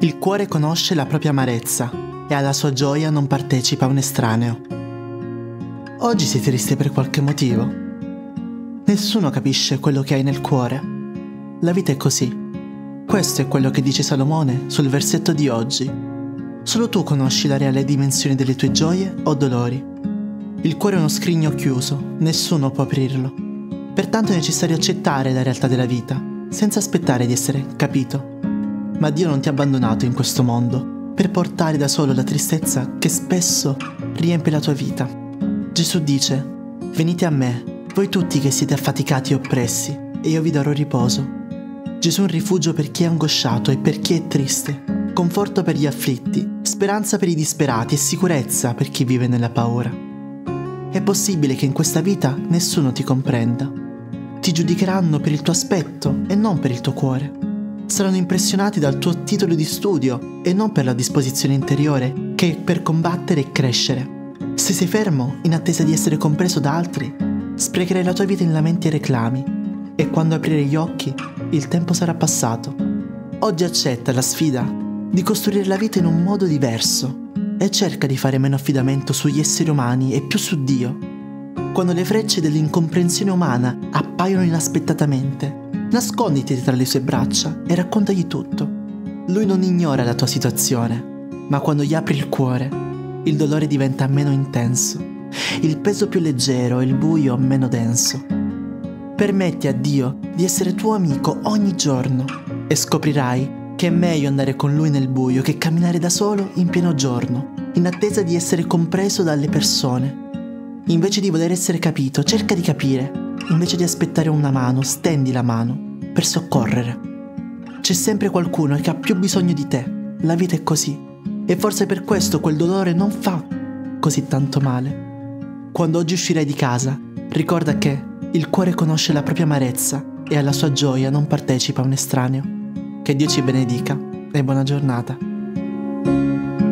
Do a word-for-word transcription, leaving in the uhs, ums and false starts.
Il cuore conosce la propria amarezza e alla sua gioia non partecipa un estraneo. Oggi sei triste per qualche motivo? Nessuno capisce quello che hai nel cuore. La vita è così. Questo è quello che dice Salomone sul versetto di oggi. Solo tu conosci la reale dimensione delle tue gioie o dolori. Il cuore è uno scrigno chiuso, nessuno può aprirlo. Pertanto è necessario accettare la realtà della vita, senza aspettare di essere capito. Ma Dio non ti ha abbandonato in questo mondo per portare da solo la tristezza che spesso riempie la tua vita. Gesù dice: venite a me, voi tutti che siete affaticati e oppressi, e io vi darò riposo. Gesù è un rifugio per chi è angosciato e per chi è triste, conforto per gli afflitti, speranza per i disperati e sicurezza per chi vive nella paura. È possibile che in questa vita nessuno ti comprenda. Ti giudicheranno per il tuo aspetto e non per il tuo cuore. Saranno impressionati dal tuo titolo di studio e non per la disposizione interiore che è per combattere e crescere. Se sei fermo in attesa di essere compreso da altri, sprecherai la tua vita in lamenti e reclami, e quando aprirai gli occhi il tempo sarà passato. Oggi accetta la sfida di costruire la vita in un modo diverso e cerca di fare meno affidamento sugli esseri umani e più su Dio. Quando le frecce dell'incomprensione umana appaiono inaspettatamente, nasconditi tra le sue braccia e raccontagli tutto. Lui non ignora la tua situazione, ma quando gli apri il cuore, il dolore diventa meno intenso, il peso più leggero e il buio meno denso. Permetti a Dio di essere tuo amico ogni giorno e scoprirai che è meglio andare con Lui nel buio che camminare da solo in pieno giorno, in attesa di essere compreso dalle persone. Invece di voler essere capito, cerca di capire. Invece di aspettare una mano, stendi la mano per soccorrere. C'è sempre qualcuno che ha più bisogno di te. La vita è così. E forse per questo quel dolore non fa così tanto male. Quando oggi uscirai di casa, ricorda che il cuore conosce la propria amarezza e alla sua gioia non partecipa un estraneo. Che Dio ci benedica e buona giornata.